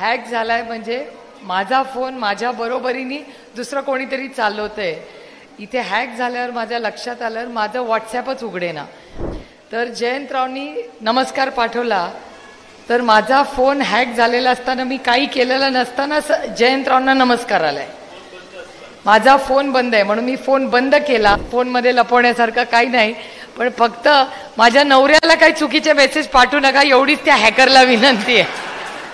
Hack झालाय म्हणजे माझा फोन माझ्या बरोबरीने दुसरं कोणीतरी चालवतंय. इथे हॅक झाल्यावर माझ्या लक्षात आलं माझं व्हॉट्सॲपच उघडेना. तर जयंतरावनी नमस्कार पाठवला. तर माझा फोन हॅक झालेला असताना मी काही केलेलं नसताना जयंतरावांना नमस्कार आलाय. माझा फोन बंद आहे म्हणून मी फोन बंद केला. फोनमध्ये लपवण्यासारखं काही नाही, पण फक्त माझ्या नवऱ्याला काही चुकीचे मेसेज पाठवू नका एवढीच त्या हॅकरला विनंती आहे.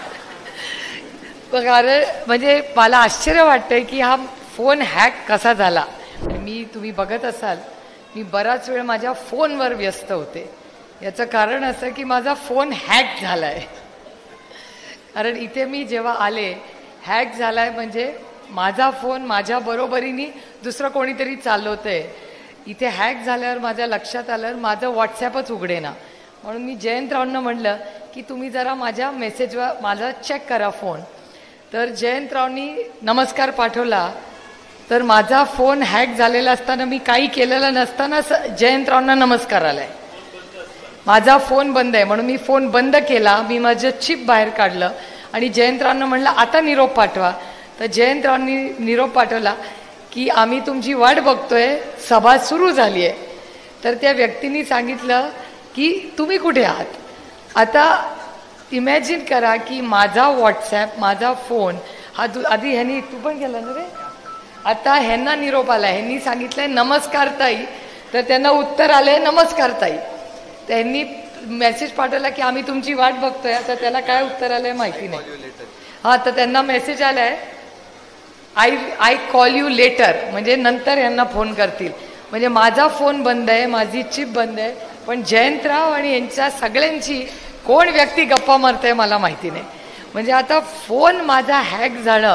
कारण म्हणजे मला आश्चर्य वाटतंय की हा फोन हॅक कसा झाला. तुम्ही बघत असाल मी बराच वेळ माझ्या फोनवर व्यस्त होते. याचं कारण असं की माझा फोन हॅक झालाय. कारण इथे मी जेव्हा आले हॅक झालाय म्हणजे माझा फोन माझ्या बरोबरीने दुसरं कोणीतरी चालवतंय. इथे हॅक झाल्यावर माझ्या लक्षात आलं माझं व्हॉट्सॲपच उघडेना. म्हणून मी जयंतरावांना म्हणलं की तुम्ही जरा माझ्या मेसेजवर माझा चेक करा फोन. तर जयंतरावांनी नमस्कार पाठवला. तर माझा फोन हॅक झालेला असताना मी काही केलेलं नसताना जयंतरावांना नमस्कार आलाय. माझा फोन बंद आहे म्हणून मी फोन बंद केला. मी माझं चिप बाहेर काढलं आणि जयंतरावांना म्हणलं आता निरोप पाठवा. तर जयंतरावांनी निरोप पाठवला की आम्ही तुमची वाट बघतोय, सभा सुरू झाली आहे. तर त्या व्यक्तीने सांगितलं की तुम्ही कुठे आहात. आता इमॅजिन करा की माझा व्हॉट्सॲप माझा फोन हा आधी ह्यांनी तू पण केला ना रे. आता ह्यांना निरोप आला, ह्यांनी सांगितलंय नमस्कार ताई. तर त्यांना उत्तर आलंय नमस्कार ताई. त्यांनी मेसेज पाठवला की आम्ही तुमची वाट बघतोय. आता त्याला काय उत्तर आलंय माहिती नाही. हा तर त्यांना मेसेज आलाय आय कॉल यू लेटर, म्हणजे नंतर यांना फोन करतील. म्हणजे माझा फोन बंद आहे, माझी चिप बंद आहे, पण जयंतराव आणि यांच्या सगळ्यांची कोण व्यक्ती गप्पा मारते मला माहिती नाही. म्हणजे आता फोन माझा हॅक झालं.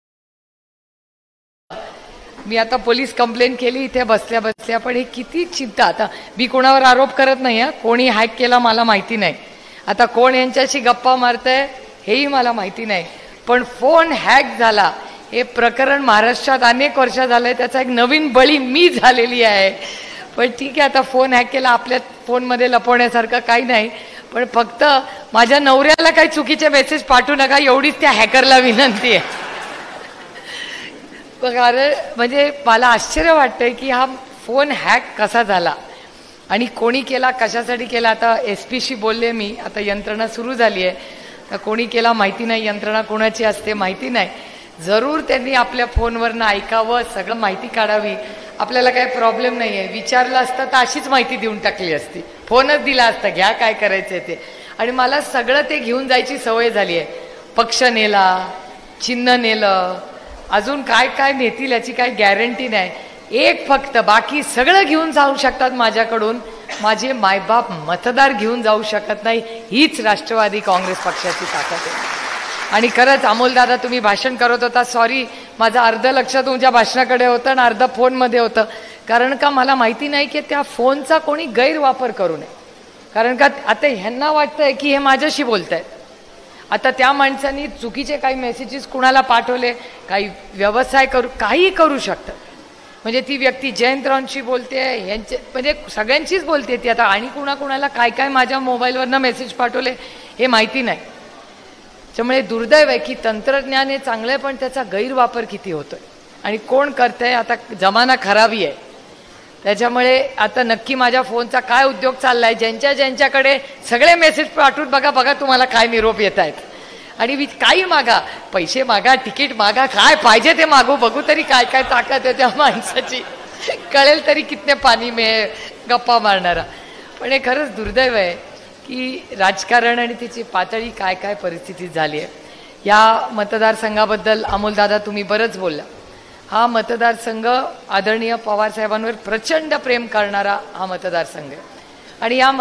मी आता पोलीस कंप्लेंट केली इथे बसल्या बसल्या. पण हे किती चिंता. आता मी कोणावर आरोप करत नाही हा, कोणी हॅक केला मला माहिती नाही. आता कोण यांच्याशी गप्पा मारतंय हेही मला माहिती नाही. पण फोन हॅक झाला हे प्रकरण महाराष्ट्रात अनेक वर्ष झालंय. त्याचा एक नवीन बळी मी झालेली आहे. पण ठीक आहे, आता फोन हॅक केला, आपल्या फोनमध्ये लपवण्यासारखं काही नाही. पण फक्त माझ्या नवऱ्याला काही चुकीचे मेसेज पाठवू नका एवढीच त्या हॅकरला विनंती आहे. कारण म्हणजे मला आश्चर्य वाटतंय की हा फोन हॅक कसा झाला आणि कोणी केला, कशासाठी केला. आता SP बोलले मी. आता यंत्रणा सुरू झाली आहे. तर कोणी केला माहिती नाही, यंत्रणा कोणाची असते माहिती नाही. जरूर त्यांनी आपल्या फोनवरनं ऐकावं, सगळं माहिती काढावी. आपल्याला काही प्रॉब्लेम नाही आहे. विचारलं असतं तर अशीच माहिती देऊन टाकली असती, फोनच दिला असता घ्या काय करायचं ते. आणि मला सगळं ते घेऊन जायची सवय झाली आहे. पक्ष नेला, चिन्ह नेलं, अजून काय काय नेतील याची काही गॅरंटी नाही. एक फक्त, बाकी सगळं घेऊन जाऊ शकतात माझ्याकडून, माझे मायबाप मतदार घेऊन जाऊ शकत नाही. हीच राष्ट्रवादी काँग्रेस पक्षाची ताकद आहे. आणि खरंच अमोलदादा तुम्ही भाषण करत होता, सॉरी माझं अर्ध लक्ष तुमच्या भाषणाकडे होतं आणि अर्ध फोनमध्ये होतं. कारण का मला माहिती नाही की त्या फोनचा कोणी गैरवापर करू नये. कारण का आता ह्यांना वाटतंय की हे माझ्याशी बोलत आहेत. आता त्या माणसांनी चुकीचे काही मेसेजेस कुणाला पाठवले, काही व्यवसाय काही करू शकतं. म्हणजे ती व्यक्ती जयंतरावांशी बोलते, यांचे म्हणजे सगळ्यांशीच बोलते ती. आता आणि कुणाला काय काय माझ्या मोबाईलवरनं मेसेज पाठवले हे माहिती नाही. त्यामुळे दुर्दैव आहे की तंत्रज्ञान हे चांगलं आहे, पण त्याचा गैरवापर किती होतोय आणि कोण करतंय. आता जमाना खराबी आहे. त्याच्यामुळे आता नक्की माझ्या फोनचा काय उद्योग चाललाय. ज्यांच्याकडे सगळे मेसेज पाठवून बघा तुम्हाला काय निरोप येत आहेत. आणि काही मागा, पैसे मागा, तिकीट मागा, काय पाहिजे ते मागू, बघू तरी काय काय ताकद आहे त्या माणसाची, कळेल तरी कितने पाणी में गप्पा मारणारा. पण हे खरंच दुर्दैव आहे की राजकारण आणि त्याची पातळी काय काय परिस्थिती झाली आहे. या मतदारसंघाबद्दल अमोलदादा तुम्ही बरंच बोलला. हा मतदारसंघ आदरणीय पवारसाहेबांवर प्रचंड प्रेम करणारा हा मतदारसंघ आहे. आणि या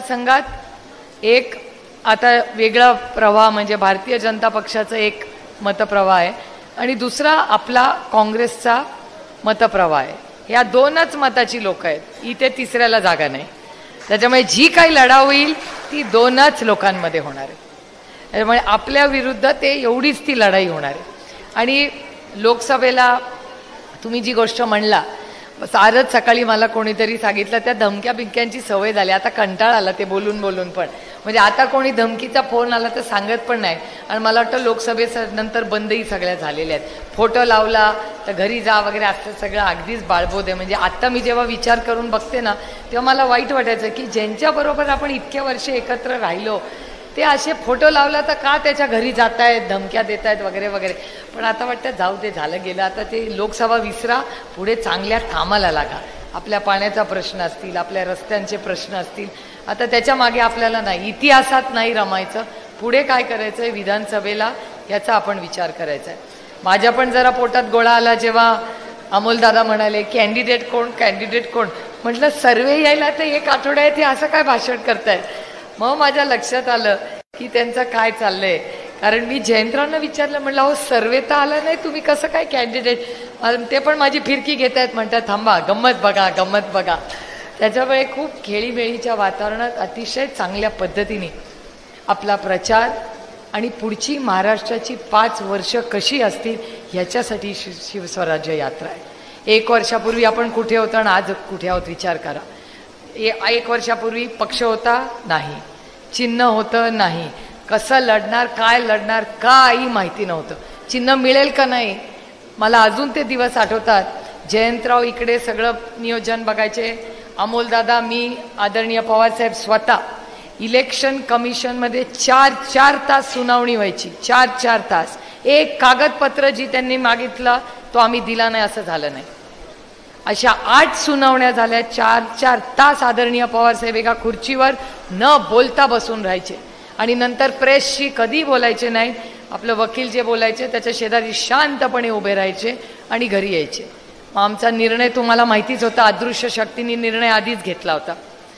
मतदारसंघात एक आता वेगळा प्रवाह म्हणजे भारतीय जनता पक्षाचं एक मतप्रवाह आहे आणि दुसरा आपला काँग्रेसचा मतप्रवाह आहे. या दोनच मताची लोक आहेत. इथे तिसऱ्याला जागा नाही. त्याच्यामुळे जी काही लढा होईल ती दोनच लोकांमध्ये होणार आहे. त्यामुळे आपल्या विरुद्ध ते एवढीच ती लढाई होणार आहे. आणि लोकसभेला तुम्ही जी गोष्ट म्हणला, आजच सकाळी मला कोणीतरी सांगितलं त्या धमक्या बिंक्यांची सवय झाली, आता कंटाळ आला ते बोलून बोलून पण. म्हणजे आता कोणी धमकीचा फोन आला तर सांगत पण नाही. आणि मला वाटतं लोकसभेनंतर बंदही सगळ्या झालेल्या आहेत. फोटो लावला तर घरी जा वगैरे असं सगळं अगदीच बाळबोध आहे. म्हणजे आता मी जेव्हा विचार करून बघते ना तेव्हा मला वाईट वाटायचं की ज्यांच्याबरोबर आपण इतक्या वर्ष एकत्र राहिलो ते असे फोटो लावला तर का त्याच्या घरी जात आहेत, धमक्या देत आहेत वगैरे वगैरे. पण आता वाटतं जाऊ दे, झालं गेलं. आता ते लोकसभा विसरा, पुढे चांगल्या कामाला लागा. आपल्या पाण्याचा प्रश्न असतील, आपल्या रस्त्यांचे प्रश्न असतील, आता त्याच्या मागे आपल्याला नाही, इतिहासात नाही रमायचं. पुढे काय करायचं आहे विधानसभेला याचा आपण विचार करायचा आहे. माझ्या पण जरा पोटात गोळा आला जेव्हा अमोलदादा म्हणाले कॅन्डिडेट कोण, कॅन्डिडेट कोण. म्हटलं सर्वे यायला तर 1 आठवडा आहे, ते असं काय भाषण करतायत. मग माझ्या लक्षात आलं की त्यांचं काय चाललंय. कारण मी जयंतरावांना विचारलं, म्हटलं अहो सर्वे तर आला नाही, तुम्ही कसं काय कॅन्डिडेट. ते पण माझी फिरकी घेत आहेत, म्हणतात थांबा गंमत बघा गंमत बघा. त्याच्यामुळे खूप खेळीमेळीच्या वातावरणात अतिशय चांगल्या पद्धतीने आपला प्रचार आणि पुढची महाराष्ट्राची 5 वर्ष कशी असतील ह्याच्यासाठी शिवस्वराज्य यात्रा आहे. 1 वर्षापूर्वी आपण कुठे होतो आणि आज कुठे आहोत विचार करा. 1 वर्षापूर्वी पक्ष होता नाही, चिन्ह होतं नाही, कसं लढणार काय लढणार काही माहिती नव्हतं. चिन्ह मिळेल का नाही मला अजून ते दिवस आठवतात. जयंतराव इकडे सगळं नियोजन बघायचे, अमोलदादा, मी, आदरणीय पवारसाहेब स्वतः. इलेक्शन कमिशनमध्ये 4 तास सुनावणी व्हायची, 4 तास. एक कागदपत्र जी त्यांनी मागितलं तो आम्ही दिला नाही असं झालं नाही. अशा 8 सुनावण्या झाल्या, 4 तास आदरणीय पवारसाहेब एका खुर्चीवर न बोलता बसून राहायचे. आणि नंतर प्रेसशी कधी बोलायचे नाही. आपलं वकील जे बोलायचे त्याच्या शेजारी शांतपणे उभे राहायचे आणि घरी यायचे. मग आमचा निर्णय तुम्हाला माहितीच होता, अदृश्य शक्तीने निर्णय आधीच घेतला होता.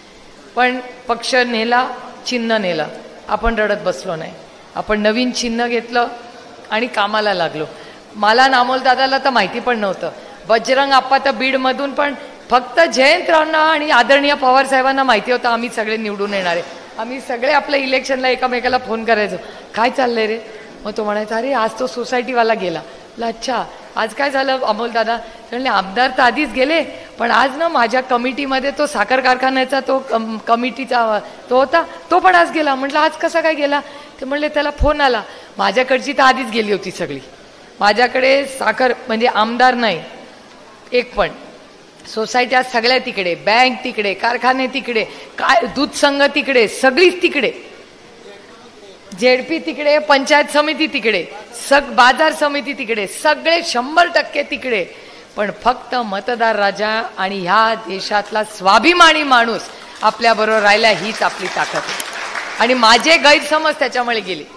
पण पक्ष नेला, चिन्ह नेलं, आपण रडत बसलो नाही. आपण नवीन चिन्ह घेतलं आणि कामाला लागलो. मला अमोलदादाला तर माहिती पण नव्हतं. बजरंग आप्पा तर बीडमधून, पण फक्त जयंतरावांना आणि आदरणीय पवार साहेबांना माहिती होतं आम्ही सगळे निवडून येणार आहे. आम्ही सगळे आपल्या इलेक्शनला एकामेकाला फोन करायचो, काय चाललंय रे. मग तो म्हणायचा अरे आज तो सोसायटीवाला गेला. अच्छा आज काय झालं अमोलदादा. म्हणले आमदार तर आधीच गेले, पण आज ना माझ्या कमिटीमध्ये तो साखर कारखान्याचा तो कमिटीचा तो होता, तो पण आज गेला. म्हटलं आज कसा काय गेला. ते म्हणले त्याला फोन आला. माझ्याकडची तर आधीच गेली होती सगळी. माझ्याकडे साखर म्हणजे आमदार नाही एक पण, सोसायट्या सगळ्या तिकडे, बँक तिकडे, कारखाने तिकडे, काय दूध संघ तिकडे, सगळीच तिकडे, जेडपी तिकडे, पंचायत समिती तिकडे, बाजार समिती तिकडे, सगळे 100% तिकडे. पण फक्त मतदार राजा आणि ह्या देशातला स्वाभिमानी माणूस आपल्याबरोबर राहिला, हीच आपली ताकद आहे. आणि माझे गैरसमज त्याच्यामुळे गेले.